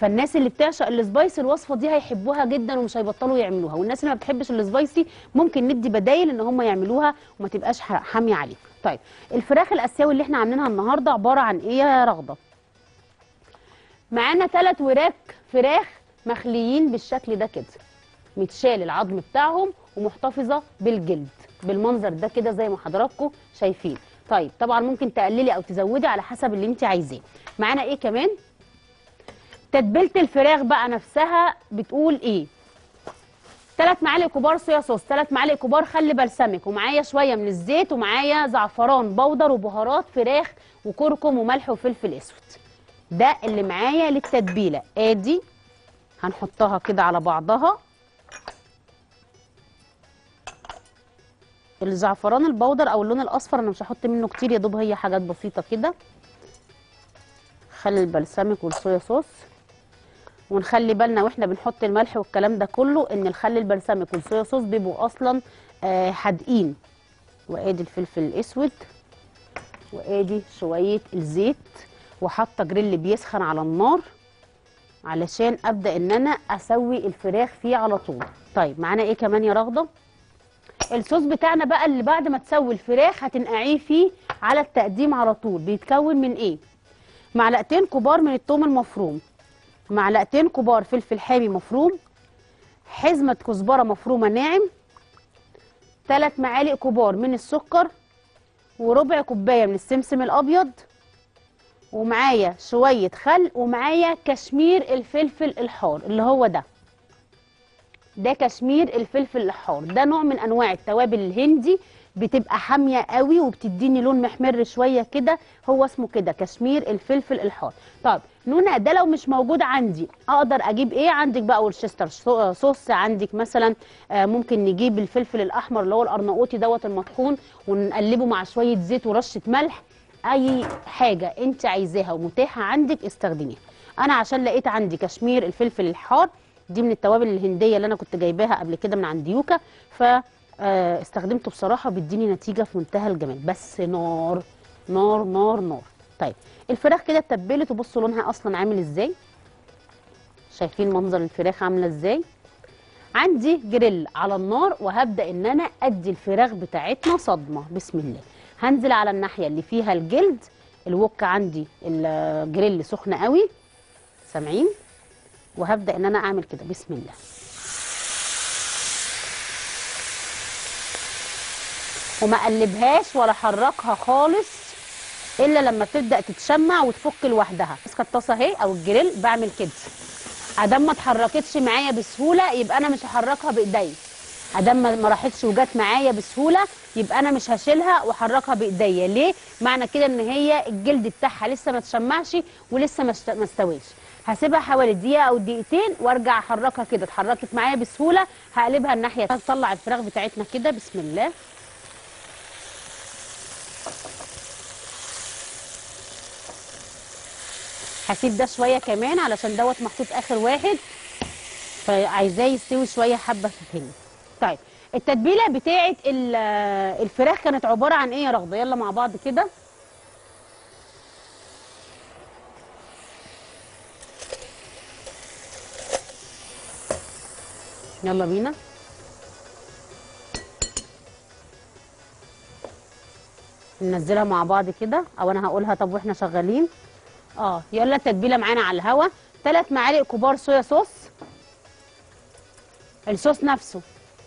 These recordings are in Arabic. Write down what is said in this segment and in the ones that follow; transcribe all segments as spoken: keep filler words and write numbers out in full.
فالناس اللي بتعشق السبايسي الوصفه دي هيحبوها جدا ومش هيبطلوا يعملوها، والناس اللي ما بتحبش السبايسي ممكن ندي بدايل ان هم يعملوها وما تبقاش حاميه عليهم. طيب الفراخ الاسيوي اللي احنا عاملينها النهارده عباره عن ايه يا رغده؟ معانا ثلاث وراك فراخ مخليين بالشكل ده كده، متشال العظم بتاعهم ومحتفظه بالجلد بالمنظر ده كده زي ما حضراتكم شايفين. طيب طبعا ممكن تقللي او تزودي على حسب اللي انت عايزاه. معانا ايه كمان؟ تتبيله الفراخ بقى نفسها بتقول ايه؟ ثلاث معالق كبار صويا صوص، ثلاث معالق كبار خل بلسمك، ومعايا شويه من الزيت، ومعايا زعفران بودر وبهارات فراخ وكركم وملح وفلفل اسود. ده اللي معايا للتتبيله. ادي هنحطها كده على بعضها. الزعفران البودر او اللون الاصفر انا مش هحط منه كتير، يا دوب هي حاجات بسيطه كده. خل البلسمك والصويا صوص، ونخلي بالنا واحنا بنحط الملح والكلام ده كله ان الخل البلسمك والصويا صوص بيبقوا اصلا آه حادقين. وادي الفلفل الاسود، وادي شويه الزيت، وحاطه جريل بيسخن على النار علشان ابدا ان انا اسوي الفراخ فيه على طول. طيب معانا ايه كمان يا رغده؟ الصوص بتاعنا بقى اللي بعد ما تسوي الفراخ هتنقعيه فيه على التقديم على طول. بيتكون من ايه؟ معلقتين كبار من الثوم المفروم، معلقتين كبار فلفل حامي مفروم، حزمه كزبره مفرومه ناعم، ثلاث معالق كبار من السكر، وربع كوبايه من السمسم الابيض، ومعايا شويه خل، ومعايا كشمير الفلفل الحار اللي هو ده. ده كشمير الفلفل الحار، ده نوع من انواع التوابل الهندي، بتبقى حاميه قوي وبتديني لون محمر شويه كده، هو اسمه كده كشمير الفلفل الحار. طب نونا ده لو مش موجود عندي اقدر اجيب ايه؟ عندك بقى ورشستر صوص، عندك مثلا ممكن نجيب الفلفل الاحمر اللي هو الارناؤوطي دوت المطحون ونقلبه مع شويه زيت ورشه ملح. اي حاجه انت عايزاها ومتاحه عندك استخدميها. انا عشان لقيت عندي كشمير الفلفل الحار، دي من التوابل الهنديه اللي انا كنت جايباها قبل كده من عند يوكا، فاستخدمته بصراحه بيديني نتيجه في منتهى الجمال. بس نار نار نار نار. طيب الفراخ كده اتبلت، وبصوا لونها اصلا عامل ازاي، شايفين منظر الفراخ عامله ازاي. عندي جريل على النار وهبدا ان انا ادي الفراخ بتاعتنا صدمه. بسم الله. هنزل على الناحيه اللي فيها الجلد، الوك عندي الجريل سخنه قوي، سامعين؟ وهبدا ان انا اعمل كده. بسم الله. وما اقلبهاش ولا احركها خالص الا لما تبدا تتشمع وتفك لوحدها. ماسكه الطاسه اهي او الجريل بعمل كده، ادام ما اتحركتش معايا بسهوله يبقى انا مش هحركها بايديا، ادام ما راحتش وجت معايا بسهوله يبقى انا مش هشيلها واحركها بايديا. ليه؟ معنى كده ان هي الجلد بتاعها لسه ما اتشمعش ولسه ما استويش. هسيبها حوالي دقيقه او دقيقتين وارجع احركها كده. اتحركت معايا بسهوله هقلبها الناحيه. هطلع الفراخ بتاعتنا كده. بسم الله. هسيب ده شويه كمان علشان دوت محطوط اخر واحد، فعايزاه يستوي شويه حبه في الهند. طيب التتبيله بتاعه الفراخ كانت عباره عن ايه يا رغده؟ يلا مع بعض كده. يلا بينا. ننزلها مع بعض كده، او انا هقولها طب واحنا شغالين. اه يلا التتبيله معانا على الهوا. ثلاث معالق كبار صويا صوص، الصوص نفسه.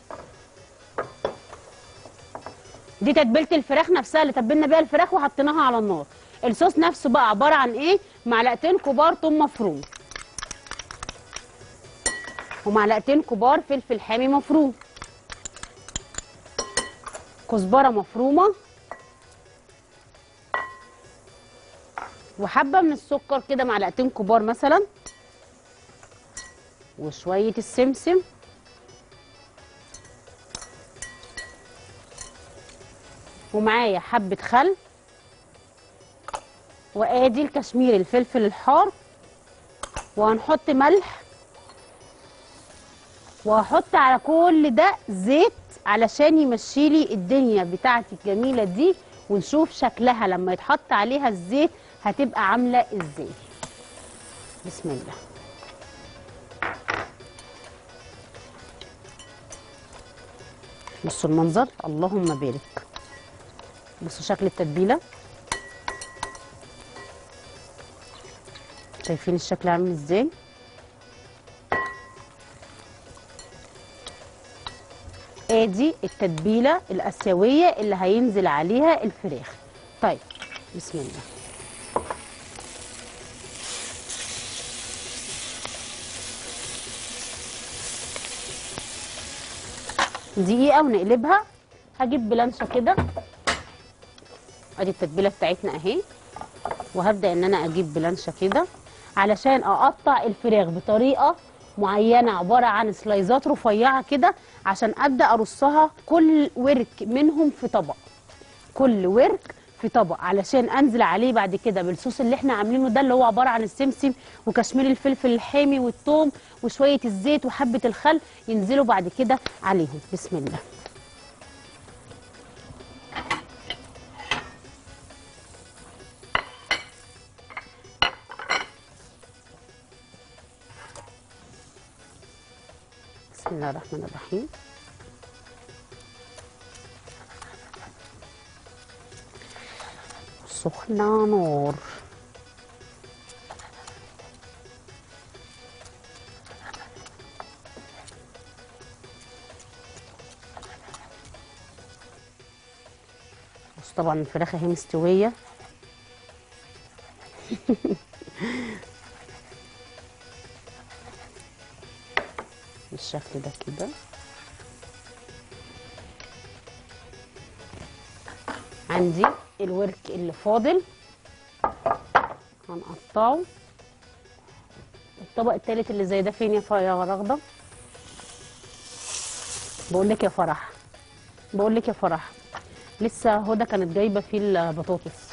دي تتبيله الفراخ نفسها اللي تبلنا بيها الفراخ وحطيناها على النار. الصوص نفسه بقى عباره عن ايه؟ معلقتين كبار ثوم مفروم، ومعلقتين كبار فلفل حامي مفروم، كزبره مفرومه، وحبه من السكر كده معلقتين كبار مثلا، وشويه السمسم، ومعايا حبه خل، وادي الكشمير الفلفل الحار، وهنحط ملح، وهحط على كل ده زيت علشان يمشيلي الدنيا بتاعتي الجميله دي، ونشوف شكلها لما يتحط عليها الزيت هتبقى عامله ازاي. بسم الله. بصوا المنظر، اللهم بارك. بصوا شكل التتبيله، شايفين الشكل عامل ازاي؟ ادي التتبيله الاسيويه اللي هينزل عليها الفراخ. طيب بسم الله. دقيقه ونقلبها. هجيب بلانشه كده، ادي التتبيله بتاعتنا اهي، وهبدا ان انا اجيب بلانشه كده علشان اقطع الفراخ بطريقه معينه، عباره عن سلايزات رفيعه كده، عشان ابدا ارصها كل ورك منهم في طبق، كل ورك في طبق، علشان انزل عليه بعد كده بالصوص اللي احنا عاملينه ده، اللي هو عباره عن السمسم وكشمير الفلفل الحامي والثوم وشويه الزيت وحبه الخل، ينزلوا بعد كده عليهم. بسم الله. بسم الله الرحمن الرحيم. سخنة نار. بص طبعا الفراخ اهي مستوية. بالشكل ده كده. عندي الورك اللي فاضل هنقطعه. الطبق التالت اللي زي ده فين يا يا رغده؟ بقول لك يا فرح، بقول لك يا فرح، لسه هدى كانت جايبه فيه البطاطس.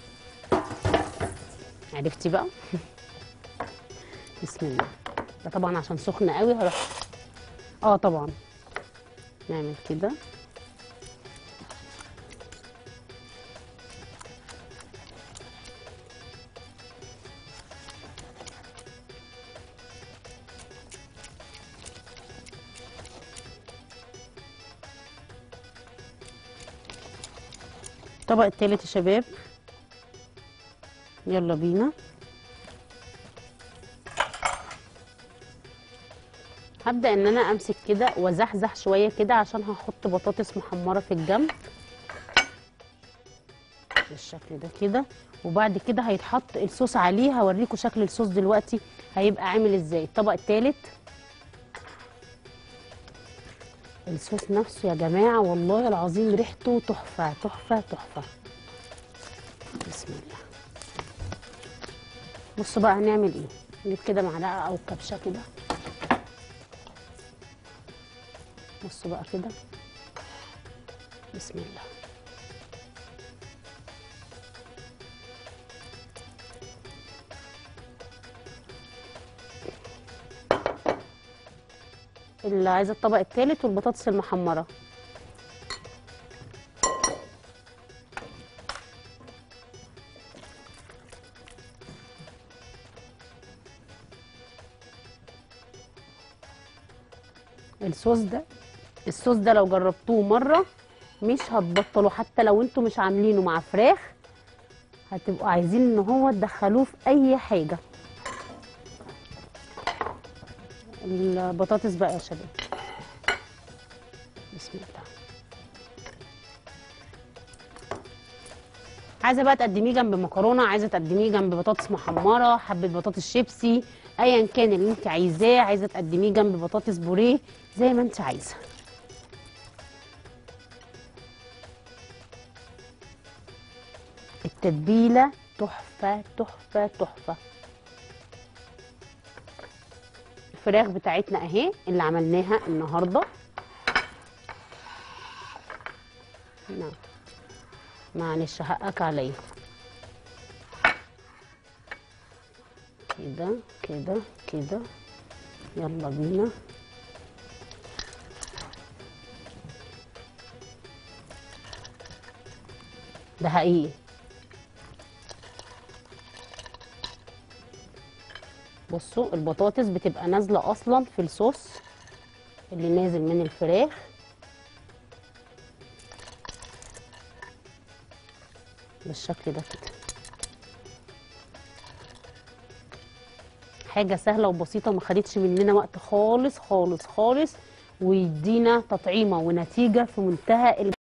عرفتي بقى؟ بسم الله. ده طبعا عشان سخنه قوي هروح. اه طبعا نعمل كده. الطبق التالت يا شباب، يلا بينا. هبدأ ان انا امسك كده وازحزح شوية كده، عشان هحط بطاطس محمرة في الجنب بالشكل ده كده، وبعد كده هيتحط الصوص عليه. هوريكم شكل الصوص دلوقتي هيبقى عامل ازاي. الطبق التالت، الصوص نفسه يا جماعة والله العظيم ريحته تحفة تحفة تحفة. بسم الله. بصوا بقى هنعمل ايه. نجيب كده معلقة او كبشة كده. بصوا بقى كده. بسم الله. اللي عايزه الطبق التالت والبطاطس المحمره. الصوص ده، الصوص ده لو جربتوه مره مش هتبطلوا، حتى لو انتوا مش عاملينه مع فراخ هتبقوا عايزين ان هو تدخلوه في اي حاجه. البطاطس بقى يا شباب. بسم الله. عايزه بقى تقدميه جنب مكرونه، عايزه تقدميه جنب بطاطس محمره، حبه بطاطس شيبسي، ايا كان اللي انت عايزاه، عايزه تقدميه جنب بطاطس بوريه، زي ما انت عايزه. التتبيله تحفه تحفه تحفه. الفراخ بتاعتنا اهي اللي عملناها النهارده. نعم معلش حقك عليا. كده كده كده. يلا بينا. ده حقيقي. بصوا البطاطس بتبقى نازله اصلا في الصوص اللي نازل من الفراخ. بالشكل ده كده. حاجه سهله وبسيطه وما خدتش مننا وقت خالص خالص خالص، ويدينا تطعيمه ونتيجه في منتهى